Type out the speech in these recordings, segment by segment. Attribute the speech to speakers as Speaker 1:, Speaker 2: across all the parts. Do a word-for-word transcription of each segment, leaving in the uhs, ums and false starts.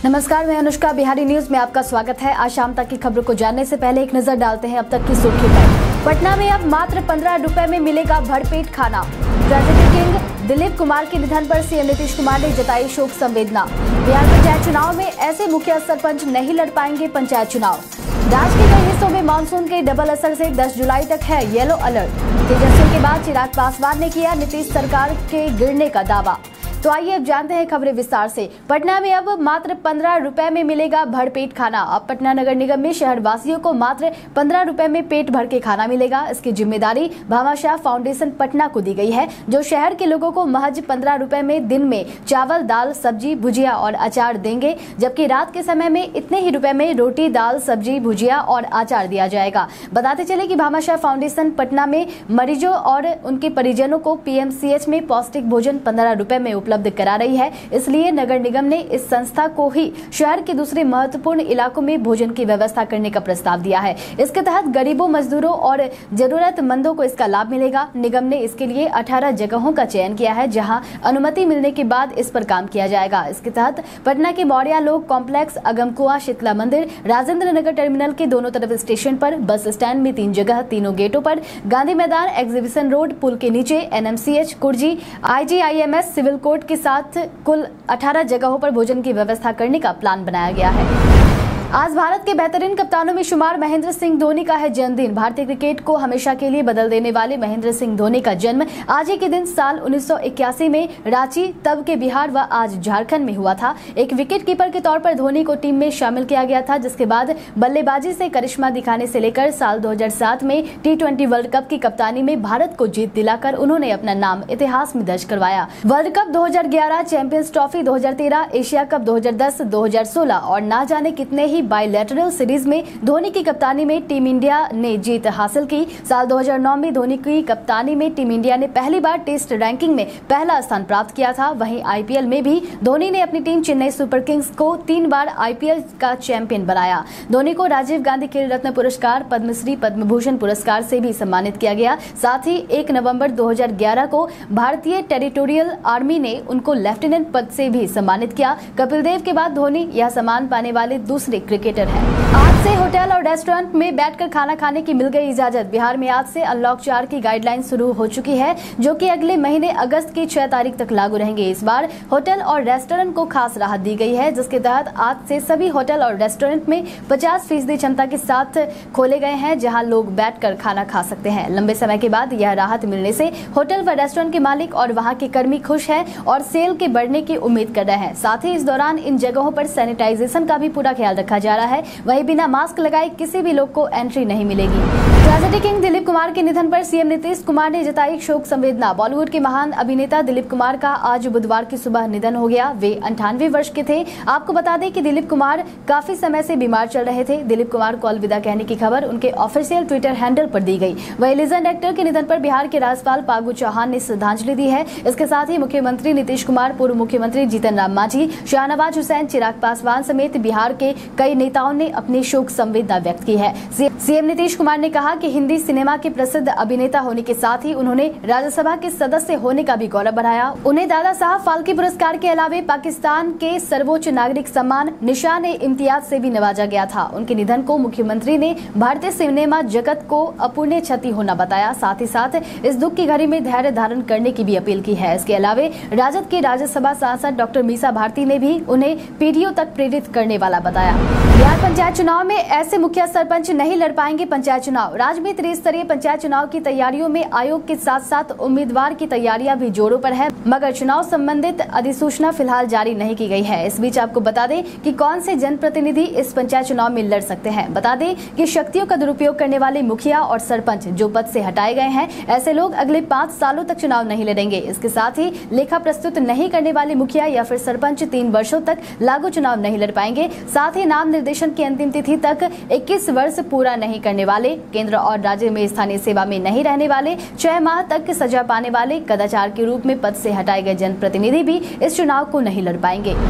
Speaker 1: नमस्कार, मैं अनुष्का, बिहारी न्यूज में आपका स्वागत है। आज शाम तक की खबरों को जानने से पहले एक नजर डालते हैं अब तक की सुर्खी पर। पटना में अब मात्र पंद्रह रुपए में मिलेगा भरपेट खाना। ट्रेजेडी किंग दिलीप कुमार के निधन पर सीएम नीतीश कुमार ने जताई शोक संवेदना। बिहार पंचायत चुनाव में ऐसे मुखिया सरपंच नहीं लड़ पाएंगे पंचायत चुनाव। राज्य के कई हिस्सों में मानसून के डबल असर से दस जुलाई तक है येलो अलर्ट। तेजस्वी के बाद चिराग पासवान ने किया नीतीश सरकार के गिरने का दावा। तो आइए अब जानते हैं खबरें विस्तार से। पटना में अब मात्र पंद्रह रुपए में मिलेगा भरपेट खाना। अब पटना नगर निगम में शहर वासियों को मात्र पंद्रह रुपए में पेट भर के खाना मिलेगा। इसकी जिम्मेदारी भामाशाह फाउंडेशन पटना को दी गई है, जो शहर के लोगों को महज पंद्रह रुपए में दिन में चावल, दाल, सब्जी, भुजिया और अचार देंगे, जबकि रात के समय में इतने ही रुपए में रोटी, दाल, सब्जी, भुजिया और अचार दिया जाएगा। बताते चले कि भामाशाह फाउंडेशन पटना में मरीजों और उनके परिजनों को पीएमसीएच में पौष्टिक भोजन पंद्रह रुपए में उपलब्ध करा रही है। इसलिए नगर निगम ने इस संस्था को ही शहर के दूसरे महत्वपूर्ण इलाकों में भोजन की व्यवस्था करने का प्रस्ताव दिया है। इसके तहत गरीबों, मजदूरों और जरूरतमंदों को इसका लाभ मिलेगा। निगम ने इसके लिए अठारह जगहों का चयन किया है, जहां अनुमति मिलने के बाद इस पर काम किया जाएगा। इसके तहत पटना के मौर्या लोक कॉम्प्लेक्स, अगमकुआं शीतला मंदिर, राजेंद्र नगर टर्मिनल के दोनों तरफ स्टेशन पर, बस स्टैंड में तीन जगह, तीनों गेटों पर, गांधी मैदान, एग्जीबिशन रोड, पुल के नीचे, NMCH, Kurji, IGIMS, civil court के साथ कुल अठारह जगहों पर भोजन की व्यवस्था करने का प्लान बनाया गया है। आज भारत के बेहतरीन कप्तानों में शुमार महेंद्र सिंह धोनी का है जन्मदिन। भारतीय क्रिकेट को हमेशा के लिए बदल देने वाले महेंद्र सिंह धोनी का जन्म आज ही के दिन साल उन्नीस सौ इक्यासी में रांची, तब के बिहार व आज झारखंड में हुआ था। एक विकेट कीपर के तौर पर धोनी को टीम में शामिल किया गया था, जिसके बाद बल्लेबाजी से करिश्मा दिखाने से लेकर साल दो हज़ार सात में टी ट्वेंटी वर्ल्ड कप की कप्तानी में भारत को जीत दिलाकर उन्होंने अपना नाम इतिहास में दर्ज करवाया। वर्ल्ड कप दो हज़ार ग्यारह, चैंपियंस ट्रॉफी दो हज़ार तेरह, एशिया कप दो हज़ार दस, दो हज़ार सोलह और ना जाने कितने ही बायलैटरल सीरीज में धोनी की कप्तानी में टीम इंडिया ने जीत हासिल की। साल दो हज़ार नौ में धोनी की कप्तानी में टीम इंडिया ने पहली बार टेस्ट रैंकिंग में पहला स्थान प्राप्त किया था। वहीं आईपीएल में भी धोनी ने अपनी टीम चेन्नई सुपर किंग्स को तीन बार आईपीएल का चैंपियन बनाया। धोनी को राजीव गांधी खेल रत्न पुरस्कार, पद्मश्री, पद्म भूषण पुरस्कार से भी सम्मानित किया गया। साथ ही एक नवंबर दो हज़ार ग्यारह को भारतीय टेरिटोरियल आर्मी ने उनको लेफ्टिनेंट पद से भी सम्मानित किया। कपिल देव के बाद धोनी यह सम्मान पाने वाले दूसरे क्रिकेटर हैं। आज से होटल और रेस्टोरेंट में बैठकर खाना खाने की मिल गई इजाजत। बिहार में आज से अनलॉक चार की गाइडलाइन शुरू हो चुकी है, जो कि अगले महीने अगस्त की छह तारीख तक लागू रहेंगे। इस बार होटल और रेस्टोरेंट को खास राहत दी गई है, जिसके तहत आज से सभी होटल और रेस्टोरेंट में पचास फीसदी क्षमता के साथ खोले गए हैं, जहां लोग बैठकर खाना खा सकते हैं। लंबे समय के बाद यह राहत मिलने से होटल व रेस्टोरेंट के मालिक और वहां के कर्मी खुश हैं और सेल के बढ़ने की उम्मीद कर रहे हैं। साथ ही इस दौरान इन जगहों पर सैनिटाइजेशन का भी पूरा ख्याल रखा जा रहा है। वहीं बिना मास्क लगाए किसी भी लोग को एंट्री नहीं मिलेगी। ट्रेजेडी किंग दिलीप कुमार के निधन पर सीएम नीतीश कुमार ने जताई शोक संवेदना। बॉलीवुड के महान अभिनेता दिलीप कुमार का आज बुधवार की सुबह निधन हो गया। वे अंठानवे वर्ष के थे। आपको बता दें कि दिलीप कुमार काफी समय से बीमार चल रहे थे। दिलीप कुमार को अलविदा कहने की खबर उनके ऑफिशियल ट्विटर हैंडल पर दी गई। वही लीजेंड एक्टर के निधन पर बिहार के राज्यपाल फागू चौहान ने श्रद्धांजलि दी है। इसके साथ ही मुख्यमंत्री नीतीश कुमार, पूर्व मुख्यमंत्री जीतन राम मांझी, शाहनवाज हुसैन, चिराग पासवान समेत बिहार के कई नेताओं ने अपनी शोक संवेदना व्यक्त की है। सीएम नीतीश कुमार ने कहा कि हिंदी सिनेमा के प्रसिद्ध अभिनेता होने के साथ ही उन्होंने राज्यसभा के सदस्य होने का भी गौरव बढ़ाया। उन्हें दादा साहब फाल्के पुरस्कार के अलावा पाकिस्तान के सर्वोच्च नागरिक सम्मान निशान ए इम्तियाज से भी नवाजा गया था। उनके निधन को मुख्यमंत्री ने भारतीय सिनेमा जगत को अपूर्णीय क्षति होना बताया। साथ ही साथ इस दुख की घड़ी में धैर्य धारण करने की भी अपील की है। इसके अलावा राजद के राज्यसभा सांसद डॉक्टर मीसा भारती ने भी उन्हें पीढ़ियों तक प्रेरित करने वाला बताया। बिहार पंचायत चुनाव में ऐसे मुखिया सरपंच नहीं लड़ पाएंगे पंचायत चुनाव। राज्य में त्रिस्तरीय पंचायत चुनाव की तैयारियों में आयोग के साथ साथ उम्मीदवार की तैयारियां भी जोरों पर है, मगर चुनाव संबंधित अधिसूचना फिलहाल जारी नहीं की गई है। इस बीच आपको बता दें कि कौन से जनप्रतिनिधि इस पंचायत चुनाव में लड़ सकते हैं। बता दें कि शक्तियों का दुरुपयोग करने वाले मुखिया और सरपंच जो पद से हटाए गए हैं, ऐसे लोग अगले पाँच सालों तक चुनाव नहीं लड़ेंगे। इसके साथ ही लेखा प्रस्तुत नहीं करने वाले मुखिया या फिर सरपंच तीन वर्षों तक लागू चुनाव नहीं लड़ पाएंगे। साथ ही नाम निर्देशन की अंतिम तिथि तक इक्कीस वर्ष पूरा नहीं करने वाले, केंद्र और राज्य में स्थानीय सेवा में नहीं रहने वाले, छह माह तक सजा पाने वाले, कदाचार के रूप में पद से हटाए गए जनप्रतिनिधि भी इस चुनाव को नहीं लड़ पाएंगे।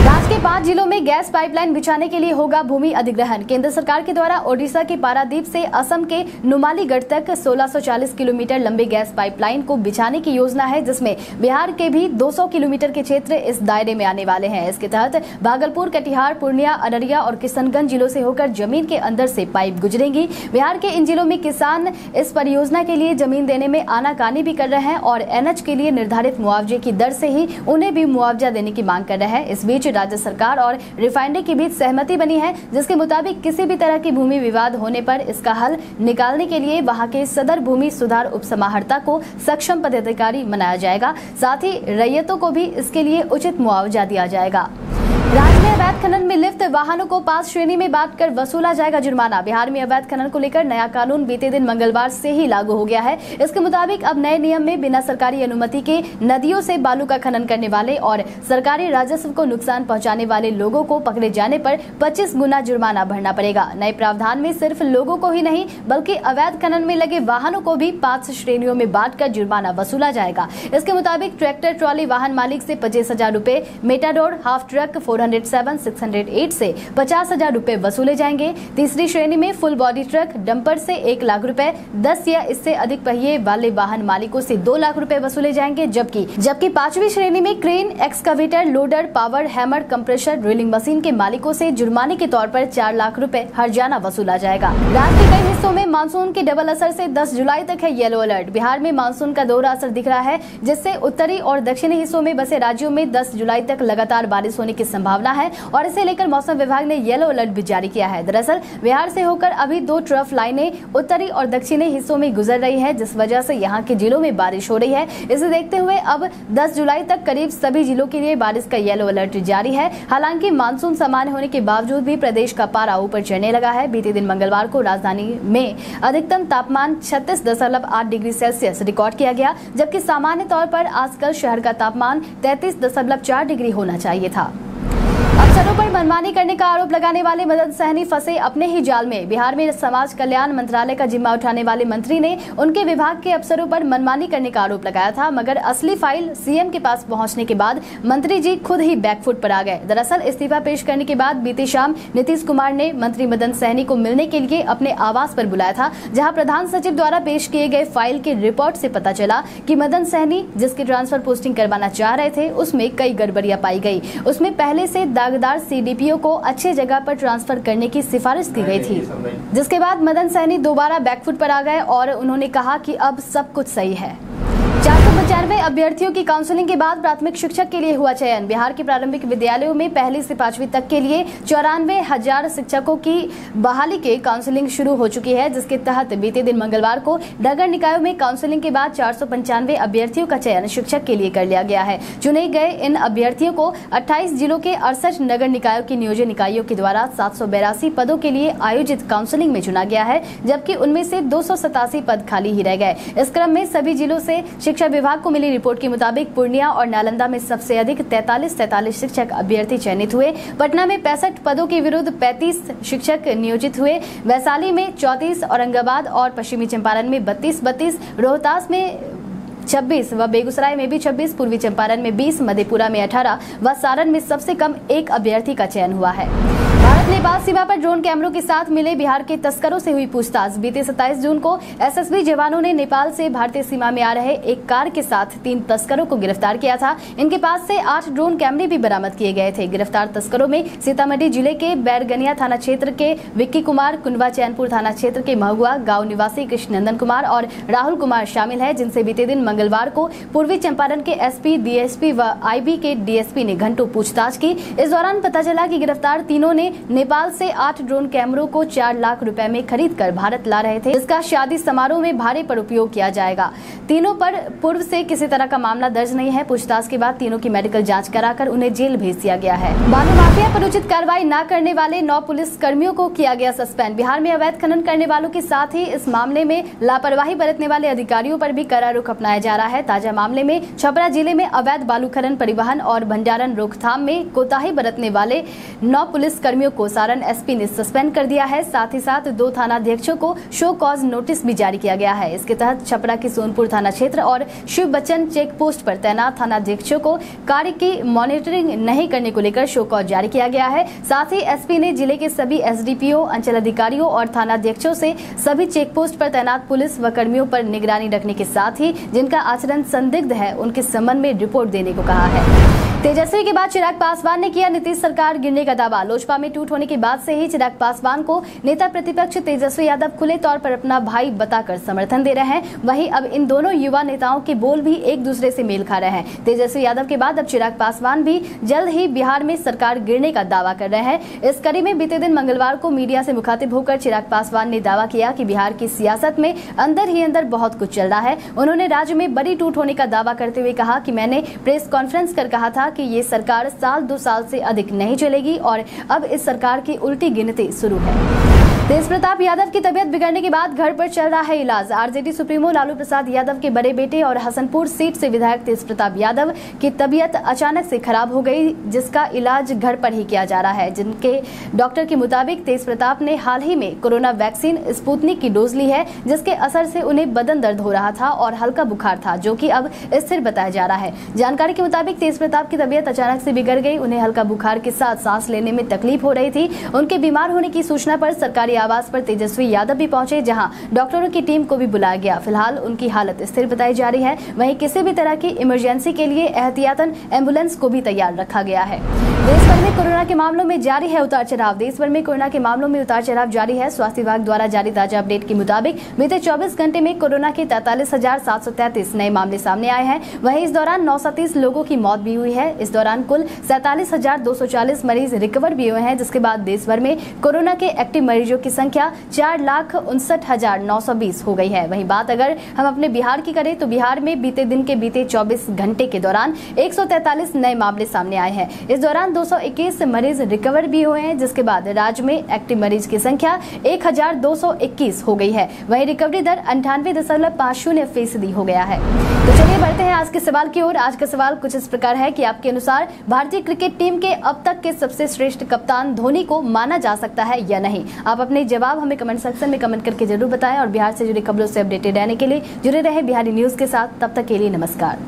Speaker 1: राज्य के पांच जिलों में गैस पाइपलाइन बिछाने के लिए होगा भूमि अधिग्रहण। केंद्र सरकार के द्वारा ओडिशा के पारादीप से असम के नुमालीगढ़ तक सोलह सौ चालीस किलोमीटर लंबे गैस पाइपलाइन को बिछाने की योजना है, जिसमें बिहार के भी दो सौ किलोमीटर के क्षेत्र इस दायरे में आने वाले हैं। इसके तहत भागलपुर, कटिहार, पूर्णिया, अररिया और किशनगंज जिलों से होकर जमीन के अंदर से पाइप गुजरेंगी। बिहार के इन जिलों में किसान इस परियोजना के लिए जमीन देने में आनाकानी भी कर रहे हैं और एनएच के लिए निर्धारित मुआवजे की दर से ही उन्हें भी मुआवजा देने की मांग कर रहे हैं। इस बीच राज्य सरकार और रिफाइनरी के बीच सहमति बनी है, जिसके मुताबिक किसी भी तरह की भूमि विवाद होने पर इसका हल निकालने के लिए वहां के सदर भूमि सुधार उपसमाहर्ता को सक्षम पदाधिकारी बनाया जाएगा। साथ ही रैयतों को भी इसके लिए उचित मुआवजा दिया जाएगा। राज्य में अवैध खनन में लिप्त वाहनों को पांच श्रेणी में बांटकर वसूला जाएगा जुर्माना। बिहार में अवैध खनन को लेकर नया कानून बीते दिन मंगलवार से ही लागू हो गया है। इसके मुताबिक अब नए नियम में बिना सरकारी अनुमति के नदियों से बालू का खनन करने वाले और सरकारी राजस्व को नुकसान पहुंचाने वाले लोगों को पकड़े जाने पर पच्चीस गुना जुर्माना भरना पड़ेगा। नए प्रावधान में सिर्फ लोगों को ही नहीं बल्कि अवैध खनन में लगे वाहनों को भी पांच श्रेणियों में बांटकर जुर्माना वसूला जाएगा। इसके मुताबिक ट्रैक्टर ट्रॉली वाहन मालिक से पच्चीस हजार रूपए, Matador, half truck four hundred seven, six hundred eight से पचास हजार रूपए वसूले जाएंगे। तीसरी श्रेणी में फुल बॉडी ट्रक, डंपर से एक लाख रुपए, दस या इससे अधिक पहिए वाले वाहन मालिकों से दो लाख रुपए वसूले जाएंगे। जबकि जबकि पांचवी श्रेणी में crane, excavator, loader, power hammer, compressor, drilling machine के मालिकों से जुर्माने के तौर पर चार लाख रुपए हर्जाना वसूला जाएगा। राज्य के कई हिस्सों में मानसून के डबल असर से दस जुलाई तक है येलो अलर्ट। बिहार में मानसून का दोहरा असर दिख रहा है, जिससे उत्तरी और दक्षिणी हिस्सों में बसे राज्यों में दस जुलाई तक लगातार बारिश होने की संभावना है और इसे लेकर मौसम विभाग ने येलो अलर्ट भी जारी किया है। दरअसल बिहार से होकर अभी दो ट्रफ लाइनें उत्तरी और दक्षिणी हिस्सों में गुजर रही है, जिस वजह से यहाँ के जिलों में बारिश हो रही है। इसे देखते हुए अब दस जुलाई तक करीब सभी जिलों के लिए बारिश का येलो अलर्ट जारी है। हालांकि मानसून सामान्य होने के बावजूद भी प्रदेश का पारा ऊपर चढ़ने लगा है। बीते दिन मंगलवार को राजधानी में अधिकतम तापमान छत्तीस दशमलव आठ डिग्री सेल्सियस रिकॉर्ड किया गया, जबकि सामान्य तौर पर आजकल शहर का तापमान तैंतीस दशमलव चार डिग्री होना चाहिए था। अफसरों पर मनमानी करने का आरोप लगाने वाले मदन सहनी फंसे अपने ही जाल में। बिहार में समाज कल्याण मंत्रालय का जिम्मा उठाने वाले मंत्री ने उनके विभाग के अफसरों पर मनमानी करने का आरोप लगाया था, मगर असली फाइल सीएम के पास पहुंचने के बाद मंत्री जी खुद ही बैकफुट पर आ गए। दरअसल इस्तीफा पेश करने के बाद बीती शाम नीतीश कुमार ने मंत्री मदन सहनी को मिलने के लिए अपने आवास पर बुलाया था, जहाँ प्रधान सचिव द्वारा पेश किए गए फाइल के रिपोर्ट से पता चला कि मदन सहनी जिसकी ट्रांसफर पोस्टिंग करवाना चाह रहे थे, उसमें कई गड़बड़ियां पाई गई। उसमें पहले से दागदार सीडीपीओ को अच्छे जगह पर ट्रांसफर करने की सिफारिश की गई थी, जिसके बाद मदन सहनी दोबारा बैकफुट पर आ गए और उन्होंने कहा कि अब सब कुछ सही है। चार सौ पचानवे अभ्यर्थियों की काउंसलिंग के बाद प्राथमिक शिक्षक के लिए हुआ चयन। बिहार के प्रारंभिक विद्यालयों में पहली से पांचवी तक के लिए चौरानवे हजार शिक्षकों की बहाली के काउंसलिंग शुरू हो चुकी है, जिसके तहत बीते दिन मंगलवार को नगर निकायों में काउंसलिंग के बाद चार सौ पंचानवे अभ्यर्थियों का चयन शिक्षक के लिए कर लिया गया है। चुने गए इन अभ्यर्थियों को अट्ठाईस जिलों के अड़सठ नगर निकायों की नियोजन इकाइयों के द्वारा सात सौ बेरासी पदों के लिए आयोजित काउंसलिंग में चुना गया है, जबकि उनमें से दो सौ सतासी पद खाली ही रह गए। इस क्रम में सभी जिलों से शिक्षा विभाग को मिली रिपोर्ट के मुताबिक पूर्णिया और नालंदा में सबसे अधिक तैंतालीस तैंतालीस शिक्षक अभ्यर्थी चयनित हुए। पटना में पैंसठ पदों के विरुद्ध पैंतीस शिक्षक नियोजित हुए। वैशाली में चौंतीस, औरंगाबाद और पश्चिमी चंपारण में बत्तीस बत्तीस, रोहतास में छब्बीस व बेगूसराय में भी छब्बीस, पूर्वी चंपारण में बीस, मधेपुरा में अठारह व सारण में सबसे कम एक अभ्यर्थी का चयन हुआ है। भारत नेपाल सीमा पर ड्रोन कैमरों के साथ मिले बिहार के तस्करों से हुई पूछताछ। बीते सत्ताईस जून को एसएसबी जवानों ने नेपाल से भारतीय सीमा में आ रहे एक कार के साथ तीन तस्करों को गिरफ्तार किया था। इनके पास से आठ ड्रोन कैमरे भी बरामद किए गए थे। गिरफ्तार तस्करों में सीतामढ़ी जिले के बैरगनिया थाना क्षेत्र के विक्की कुमार, कुंडवा चैनपुर थाना क्षेत्र के महुआ गाँव निवासी कृष्णनंदन कुमार और राहुल कुमार शामिल है, जिनसे बीते दिन मंगलवार को पूर्वी चंपारण के एसपी, डीएसपी व आईबी के डीएसपी ने घंटों पूछताछ की। इस दौरान पता चला कि गिरफ्तार तीनों ने नेपाल से आठ ड्रोन कैमरों को चार लाख रुपए में खरीद कर भारत ला रहे थे, जिसका शादी समारोह में भाड़े पर उपयोग किया जाएगा। तीनों पर पूर्व से किसी तरह का मामला दर्ज नहीं है। पूछताछ के बाद तीनों की मेडिकल जांच कराकर उन्हें जेल भेज दिया गया है। बालू माफिया पर उचित कार्रवाई न करने वाले नौ पुलिस कर्मियों को किया गया सस्पेंड। बिहार में अवैध खनन करने वालों के साथ ही इस मामले में लापरवाही बरतने वाले अधिकारियों पर भी कड़ा रुख अपनाया जा रहा है। ताजा मामले में छपरा जिले में अवैध बालू खनन, परिवहन और भंडारण रोकथाम में कोताही बरतने वाले नौ पुलिस कर्मियों को को सारण एसपी ने सस्पेंड कर दिया है। साथ ही साथ दो थानाध्यक्षों को शो कॉज नोटिस भी जारी किया गया है। इसके तहत छपरा के सोनपुर थाना क्षेत्र और शिव बच्चन चेक पोस्ट पर तैनात थानाध्यक्षों को कार्य की मॉनिटरिंग नहीं करने को लेकर शो कॉज जारी किया गया है। साथ ही एसपी ने जिले के सभी एसडीपीओ, अंचल अधिकारियों और थानाध्यक्षों से सभी चेक पोस्ट पर तैनात पुलिस व कर्मियों पर निगरानी रखने के साथ ही जिनका आचरण संदिग्ध है उनके संबंध में रिपोर्ट देने को कहा है। तेजस्वी के बाद चिराग पासवान ने किया नीतीश सरकार गिरने का दावा। लोजपा में टूट होने के बाद से ही चिराग पासवान को नेता प्रतिपक्ष तेजस्वी यादव खुले तौर पर अपना भाई बताकर समर्थन दे रहे हैं। वहीं अब इन दोनों युवा नेताओं के बोल भी एक दूसरे से मेल खा रहे हैं। तेजस्वी यादव के बाद अब चिराग पासवान भी जल्द ही बिहार में सरकार गिरने का दावा कर रहे हैं। इस कड़ी में बीते दिन मंगलवार को मीडिया से मुखातिब होकर चिराग पासवान ने दावा किया कि बिहार की सियासत में अंदर ही अंदर बहुत कुछ चल रहा है। उन्होंने राज्य में बड़ी टूट होने का दावा करते हुए कहा कि मैंने प्रेस कॉन्फ्रेंस कर कहा था कि ये सरकार साल दो साल से अधिक नहीं चलेगी और अब इस सरकार की उल्टी गिनती शुरू है। तेज प्रताप यादव की तबीयत बिगड़ने के बाद घर पर चल रहा है इलाज। आरजेडी सुप्रीमो लालू प्रसाद यादव के बड़े बेटे और हसनपुर सीट से विधायक तेज प्रताप यादव की तबीयत अचानक से खराब हो गई, जिसका इलाज घर पर ही किया जा रहा है। जिनके डॉक्टर के मुताबिक तेज प्रताप ने हाल ही में कोरोना वैक्सीन स्पुतनिक की डोज ली है, जिसके असर से उन्हें बदन दर्द हो रहा था और हल्का बुखार था, जो कि अब स्थिर बताया जा रहा है। जानकारी के मुताबिक तेज प्रताप की तबीयत अचानक से बिगड़ गई। उन्हें हल्का बुखार के साथ सांस लेने में तकलीफ हो रही थी। उनके बीमार होने की सूचना पर सरकारी आवास पर तेजस्वी यादव भी पहुंचे, जहां डॉक्टरों की टीम को भी बुलाया गया। फिलहाल उनकी हालत स्थिर बताई जा रही है। वहीं किसी भी तरह की इमरजेंसी के लिए एहतियातन एम्बुलेंस को भी तैयार रखा गया है। देश भर में कोरोना के मामलों में जारी है उतार चढ़ाव। देश भर में कोरोना के मामलों में उतार चढ़ाव जारी है। स्वास्थ्य विभाग द्वारा जारी ताजा अपडेट के मुताबिक बीते चौबीस घंटे में कोरोना के तैंतालीस हजार सात सौ तैंतीस नए मामले सामने आए हैं। वहीं इस दौरान नौ सौ तीस लोगों की मौत भी हुई है। इस दौरान कुल सैंतालीस हजार दो सौ चालीस मरीज रिकवर भी हुए हैं, जिसके बाद देश भर में कोरोना के एक्टिव मरीजों की संख्या चार लाख उनसठ हजार नौ सौ बीस हो गई है। वहीं बात अगर हम अपने बिहार की करें तो बिहार में बीते दिन के बीते चौबीस घंटे के दौरान एक सौ तैंतालीस नए मामले सामने आए हैं। इस दौरान दो सौ इक्कीस मरीज रिकवर भी हुए हैं, जिसके बाद राज्य में एक्टिव मरीज की संख्या एक हजार दो सौ इक्कीस हो गई है। वहीं रिकवरी दर अंठानवे दशमलव पाँच शून्य फीसदी हो गया है। तो चलिए बढ़ते हैं आज के सवाल की ओर। आज का सवाल कुछ इस प्रकार है कि आपके अनुसार भारतीय क्रिकेट टीम के अब तक के सबसे श्रेष्ठ कप्तान धोनी को माना जा सकता है या नहीं? आप अपने जवाब हमें कमेंट सेक्शन में कमेंट करके जरूर बताएं और बिहार से जुड़ी खबरों से अपडेटेड रहने के लिए जुड़े रहे बिहारी न्यूज के साथ। तब तक के लिए नमस्कार।